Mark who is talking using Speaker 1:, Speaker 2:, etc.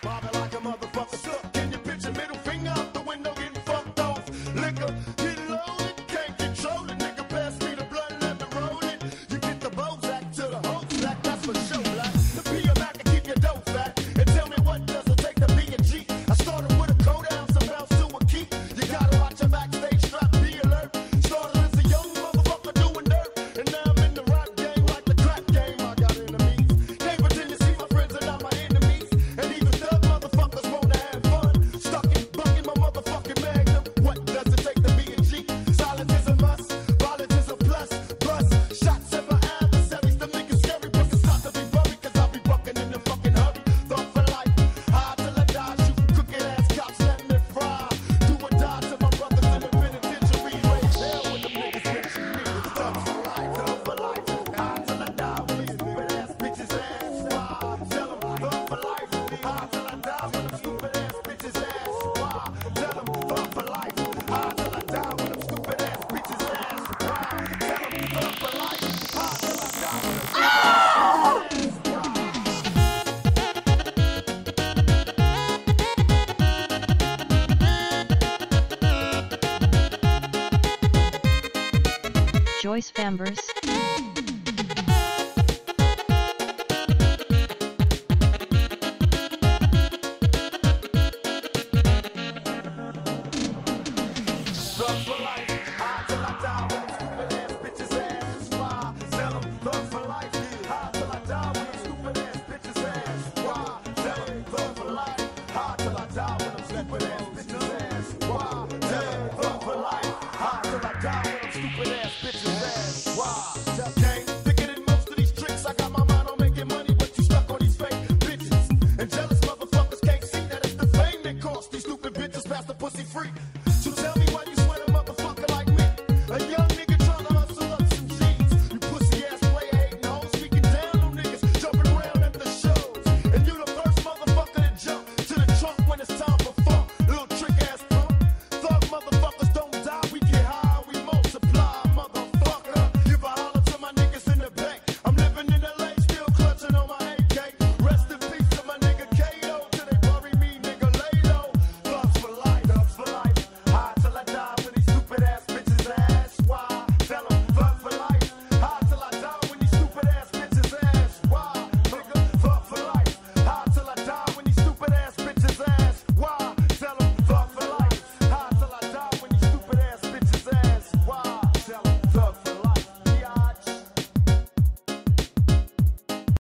Speaker 1: Mobbing like a motherfucker. Stuck. Can you picture middle finger out the window getting fucked off? Liquor, get loaded, can't control it. Nigga, pass me the blood, let me roll it. You get the Bozak to the whole slack, that's for sure. Like the PMAC to keep your dough fat. And tell me what does it take to be a G? I started with a coat ounce and bounce to a key. You gotta watch your backstage strap, be alert. Started as a young motherfucker doing dirt. And now I'm in the rap game like the crack game. I got enemies. Can't pretend to see my friends are not my enemies. And even thug motherfuckers wanna have fun. Stuck in, bucking my motherfucking magnum. What does it take to be a G? Silence is a must, violence is a plus. Plus, shots at my adversaries. Them niggas scary, but it's not to be worried. Cause I'll be bucking in the fucking hurry. Thought for life, high till I die. Shoot crooked ass cops, let me fry. Do or die to my brothers in the penitentiary. Raise hell when them niggas mention me. It's thug for life, high till I die. With these stupid ass bitches ass. Why? Tell them thug for life, high till I die. With them stupid ass bitches ass. Why? Tell them thug for life, high till I die. With them stupid ass bitches ass. Why? Tell them thug for life, high till I die. With them stupid ass.
Speaker 2: Joyce Fambers.
Speaker 1: Thug for life, high till I die. With them stupid ass bitches ass. Why? Tell them thug for life, high till I die. With them stupid ass bitches ass. Why? Tell them thug for life, high till I die. With them stupid ass bitches ass. Why? Tell them thug for life, high till I die.